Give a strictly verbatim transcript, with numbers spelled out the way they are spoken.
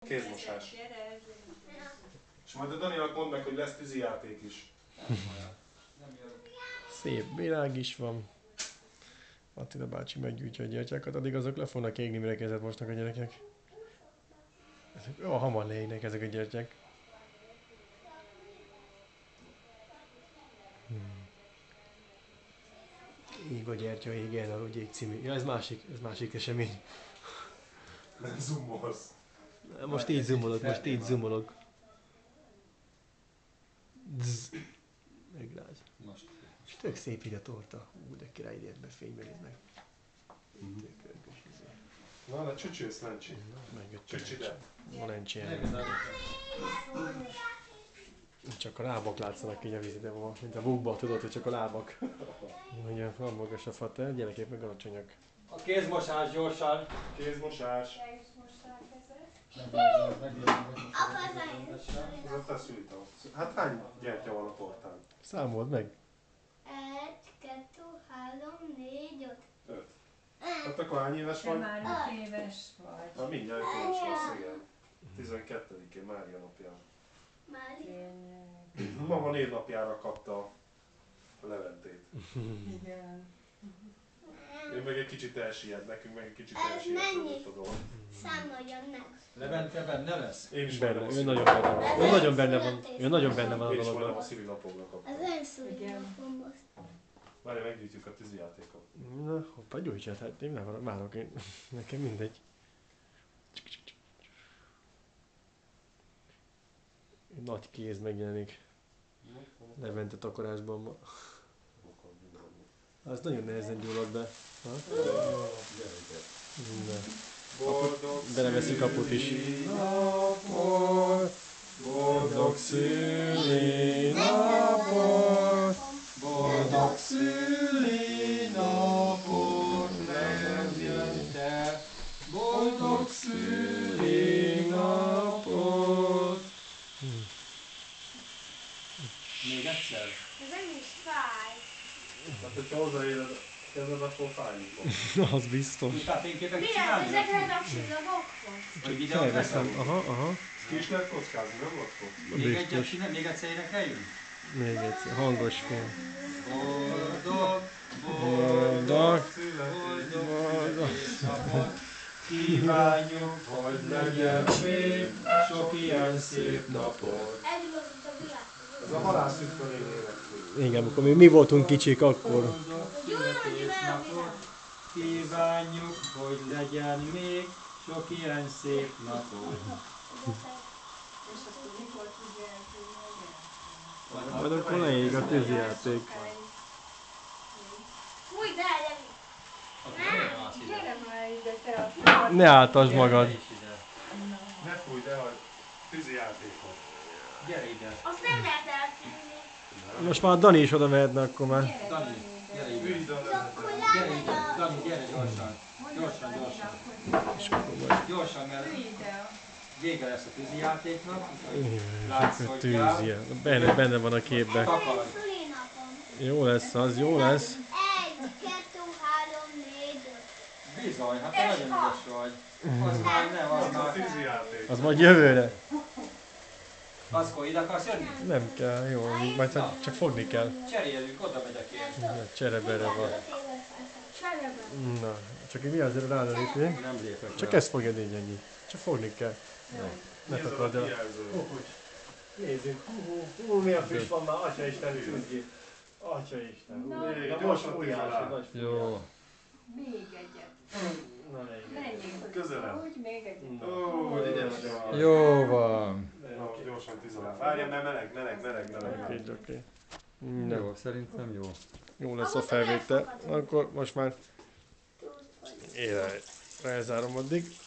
Kézmosás. És majd a Daninak mondd meg, hogy lesz tűzijáték is. Szép virág is van. Attila bácsi meggyújtja a gyertyákat, addig azok le fognak égni, mire kezet mosnak a gyerekek. Ezek jó hamar leégnek ezek a gyertyák. Hmm. Ég a gyertya, ég el, ahogy ég című. Ja, ez másik, ez másik esemény. Zoomolsz. Most így zoomolok, most így zoomolok. Zzz. Megráz. És tök szép így a torta. Ú, de király ide ebbe fénybe néznek. Mm. Na, de csücsülsz, Lencsi. Csücs ide. Ma Lencsi el. Csak a lábak látszanak így a vízide, mint a bukba, tudod, hogy csak a lábak. Ugye van magas a fater, gyerekek meg alacsonyak. A kézmosás gyorsan. Kézmosás. Ez a te szültem. Hát hány gyertya van a tortán? Számold meg. Egy, kettő, három, négy, öt. Öt. Hát akkor hány éves Te vagy? már öt éves vagy. Na mindjárt öt éves lesz, igen. tizenkettedikén Mária napján. Mária. Mama névnapjára kapta a Leventét. Igen. Ő meg egy kicsit elsiet, nekünk meg egy kicsit Ez elsiet a dolog. Számoljon meg. Levente benne lesz? Én is Benne, majdnem ő a nagyon benne van. Ő nagyon benne van. Szülinapom. Ő nagyon benne van a Én is majdnem a dologban. szülinapomra kaptam. Az ön szülinapom most. Várj, meggyűjtjük a tűzijátékot. Na, hoppá, gyújtsát, hát én nem várok én. Nekem mindegy. Egy nagy kéz megjelenik. Levente takarásban ma. Az nagyon nehezen gyullad be. Ha? Ne. Boldog Beleveszünk kaput is. szülinapot, boldog szülinapot, Boldog szülinapot legyen te, boldog szülinapot. Még egyszer? Ez nem is fáj. Hát, hogyha hozzáéred a kezed, akkor fájni fog. Az biztos. Tudtál fényképet Mi csinálni? lehet ezekhez a csillagokhoz? Vagy videót Felveszem, veszem? aha, aha. Ki is lehet kockázni, nem latkod? Még egyet Biztos. csinál, még egyszer énekeljünk? Még egyszer, hangos fél. Boldog, Boldog, boldog boldog. szülinapot kívánjuk, hogy legyen még sok ilyen szép napot. Ez volt a világ. Ez a halászütkönél éneklő. Igen, amikor mi, mi voltunk kicsik akkor. Boldog születésnapot kívánjuk, hogy legyen még sok ilyen szép napot. És akkor mikor tudja eltűnni a gyerek? Majd akkor leég a tűzijáték. Fúj, de elemi. Gyere már ide, te a Ne áltasd magad. Ne fújj, de hagyd. Tűzijátékot. Gyere ide. Azt nem lehet eltűnni. Most már Dani is oda mehetne akkor már. Dani, gyere ide. Ülj ide a Akkor lehetet. Gyere lemegy ide. a... Dani, gyere gyorsan. Gyorsan, gyorsan. Gyorsan, mert vége lesz a tűzijátéknak. Tűzje. Benne, benne van a képben. Takarj. Szülinapom. Jó lesz az, jó lesz. Egy, kettő, három, négy, öt. Bizony, hát te nagyon ügyes vagy. Az már nem, az Ez a már... tűzijáték. Az majd jövőre. Azkó, ide akarsz jönni? Nem kell, jó, majd csak csak fogni kell. Cseréljünk, oda megyek én. Cserebere van. Csereben. Na, csak így mi azért rá lépni? Nem lépek Csak rá. ezt fogja négy ennyi. Csak fogni kell. Ne Nézd a takard el. kijelző. Nézzük, hú, hú, milyen füst van már, Atya Isten, tudj. Atya Isten, hú, Még na gyorsan most tűz fújás, alá. nagy Jó. Még egyet. Na, legyen. Menjünk. Közelebb. Úgy, még egyet. Ó, hogy ügyes vagy. Jó van. Na, most gyorsan tűz alá. Várjál, mert meleg, meleg, meleg, meleg. Oké, oké. Na, Jó, szerintem jó. jó lesz a felvétel. Akkor most már élj, elzárom addig.